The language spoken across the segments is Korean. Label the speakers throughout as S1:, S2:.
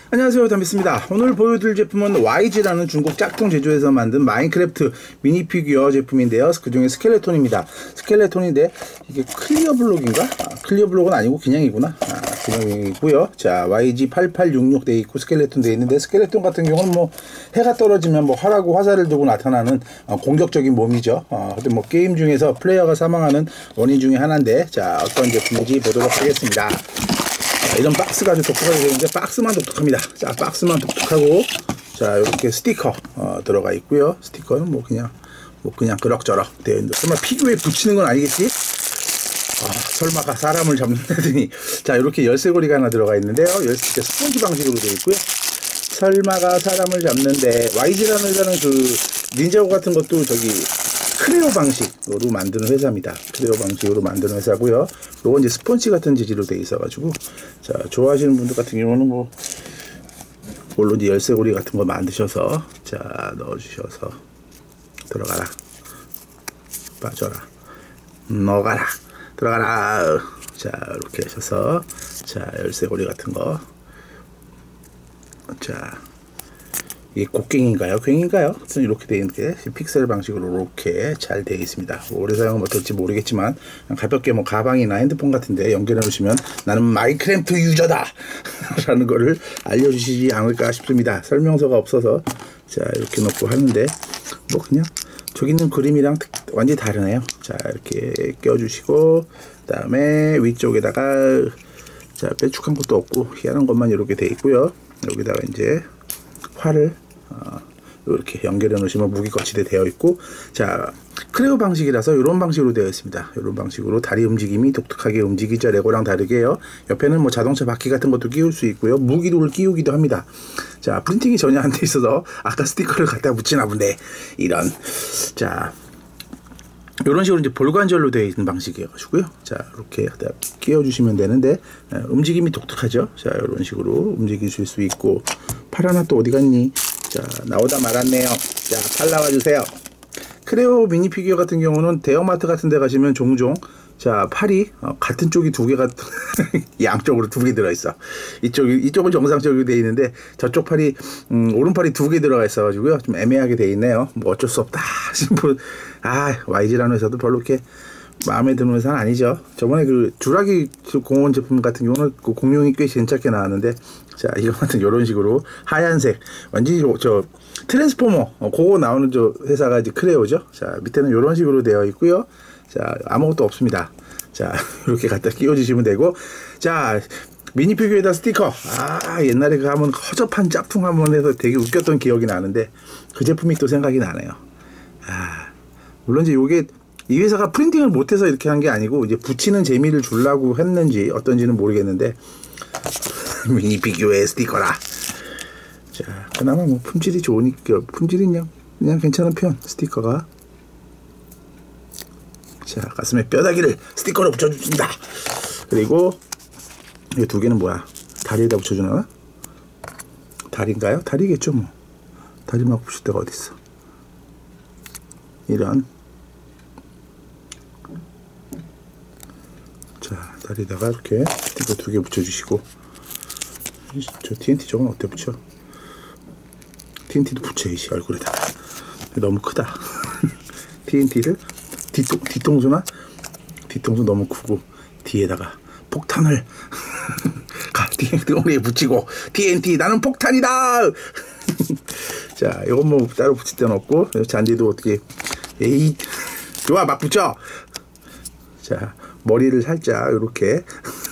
S1: 안녕하세요, 담비스입니다. 오늘 보여드릴 제품은 YG라는 중국 짝퉁 제조에서 만든 마인크래프트 미니 피규어 제품인데요. 그중에 스켈레톤입니다. 스켈레톤인데 이게 클리어 블록인가? 클리어 블록은 아니고 그냥이구나. 그냥이고요. 자, YG8866 돼 있고 스켈레톤 돼 있는데, 스켈레톤 같은 경우는 뭐 해가 떨어지면 뭐 활하고 화살을 두고 나타나는 공격적인 몸이죠. 근데 뭐 게임 중에서 플레이어가 사망하는 원인 중에 하나인데, 자, 어떤 제품인지 보도록 하겠습니다. 자, 이런 박스가 아주 독특하게 되는데, 박스만 독특합니다. 자, 박스만 독특하고, 자, 이렇게 스티커 들어가 있고요. 스티커는 뭐 그냥 그럭저럭 되어 있는데, 설마 피규어에 붙이는 건 아니겠지? 설마가 사람을 잡는다더니. 자, 이렇게 열쇠고리가 하나 들어가 있는데요. 열쇠 스펀지 방식으로 되어 있고요. 설마가 사람을 잡는데, YG라는 회사는 그 닌자고 같은 것도 저기 크레오 방식으로 만드는 회사입니다. 크레오 방식으로 만드는 회사고요. 요건 이제 스펀지 같은 재질로 되어 있어가지고, 자, 좋아하시는 분들 같은 경우는 뭐 물론 이제 열쇠고리 같은 거 만드셔서, 자, 넣어주셔서 들어가라, 빠져라, 넣어가라, 들어가라. 자, 이렇게 하셔서, 자, 열쇠고리 같은 거, 자, 이게 곡괭인가요? 괭인가요? 이렇게 되어 있는 게 픽셀 방식으로 이렇게 잘 되어 있습니다. 오래 사용하면 어떨지 모르겠지만, 가볍게 뭐 가방이나 핸드폰 같은데 연결해 놓으시면 나는 마인크래프트 유저다! 라는 거를 알려주시지 않을까 싶습니다. 설명서가 없어서, 자, 이렇게 놓고 하는데, 뭐 그냥 저기 있는 그림이랑 완전히 다르네요. 자, 이렇게 껴주시고, 그 다음에 위쪽에다가, 자, 빼축한 것도 없고 희한한 것만 이렇게 되어 있고요. 여기다가 이제 활을 이렇게 연결해 놓으시면 무기 거치대 되어 있고, 자, 크레오 방식이라서 이런 방식으로 되어 있습니다. 이런 방식으로 다리 움직임이 독특하게 움직이죠. 레고랑 다르게요. 옆에는 뭐 자동차 바퀴 같은 것도 끼울 수 있고요. 무기를 끼우기도 합니다. 자, 프린팅이 전혀 안 돼 있어서 아까 스티커를 갖다 붙이나 본데, 이런. 자, 이런 식으로 이제 볼관절로 되어 있는 방식이어가지고요. 자, 이렇게 끼워주시면 되는데, 움직임이 독특하죠. 자, 이런 식으로 움직이실 수 있고, 팔 하나 또 어디 갔니? 자, 나오다 말았네요. 자, 팔 나와주세요. 크레오 미니 피규어 같은 경우는 대형마트 같은 데 가시면 종종, 자, 팔이 같은 쪽이 두 개가 양쪽으로 두 개 들어있어. 이쪽은 정상적으로 되어 있는데, 저쪽 팔이 오른팔이 두 개 들어가 있어가지고요, 좀 애매하게 되어 있네요. 뭐 어쩔 수 없다 하신 분, YG라는 회사도 별로 이렇게 마음에 드는 회사는 아니죠. 저번에 그 주라기 공원 제품 같은 경우는 그 공룡이 꽤 괜찮게 나왔는데, 자, 이거 같은 이런 식으로 하얀색, 완전히 저 트랜스포머 그거 나오는 저 회사가 이제 크레오죠. 자, 밑에는 이런 식으로 되어 있고요. 자, 아무것도 없습니다. 자, 이렇게 갖다 끼워주시면 되고, 자, 미니 피규어에다 스티커. 옛날에 그 하면 허접한 짝퉁 한번 해서 되게 웃겼던 기억이 나는데, 그 제품이 또 생각이 나네요. 물론 이제 요게 이 회사가 프린팅을 못해서 이렇게 한 게 아니고, 이제 붙이는 재미를 주려고 했는지 어떤지는 모르겠는데, 미니 피규어의 스티커라. 자, 그나마 뭐 품질이 좋으니까, 품질이 그냥 괜찮은 편, 스티커가. 자, 가슴에 뼈다귀를 스티커로 붙여줍니다. 그리고 이 두 개는 뭐야? 다리에다 붙여주나? 다리인가요? 다리겠죠 뭐. 다리 막 붙일 데가 어딨어. 이런. 자, 다리에다가 이렇게 스티커 두 개 붙여주시고, 저 TNT 저건 어때 붙여? TNT도 붙여야지, 얼굴에다가. 너무 크다. TNT를 뒤통수나? 뒤통수 너무 크고, 뒤에다가 폭탄을 등어리에 붙이고, TNT 나는 폭탄이다. 자, 이건 뭐 따로 붙일 데는 없고, 잔디도 어떻게, 에이, 좋아, 막 붙여. 자, 머리를 살짝 이렇게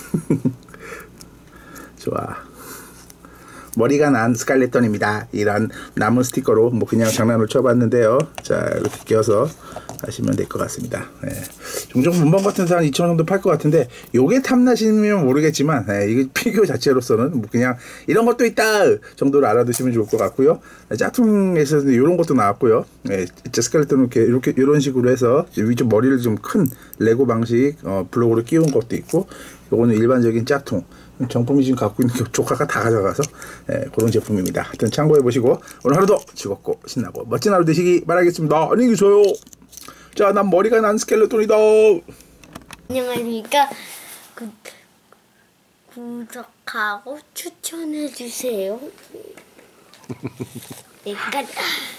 S1: 좋아. 머리가 난 스켈레톤입니다. 이런 나무 스티커로 뭐 그냥 장난을 쳐봤는데요. 자, 이렇게 껴서 하시면 될 것 같습니다. 종종 문방 같은 데서 한 2,000원 정도 팔 것 같은데, 요게 탐나시면 모르겠지만, 이게 피규어 자체로서는 뭐 그냥 이런 것도 있다 정도로 알아두시면 좋을 것 같고요. 짝퉁에서 이런 것도 나왔고요. 스켈레톤을 이렇게 이런 식으로 해서 위쪽 머리를 좀 큰 레고 방식 블록으로 끼운 것도 있고, 요거는 일반적인 짝퉁. 정품이 지금 갖고 있는 조카가 다 가져가서 그런 제품입니다. 하여튼 참고해 보시고, 오늘 하루도 즐겁고 신나고 멋진 하루 되시기 바라겠습니다. 안녕히 계세요. 자, 난 머리가 난 스켈레톤이다.
S2: 안녕하십니까. 구독하고 추천해주세요. 여기까지.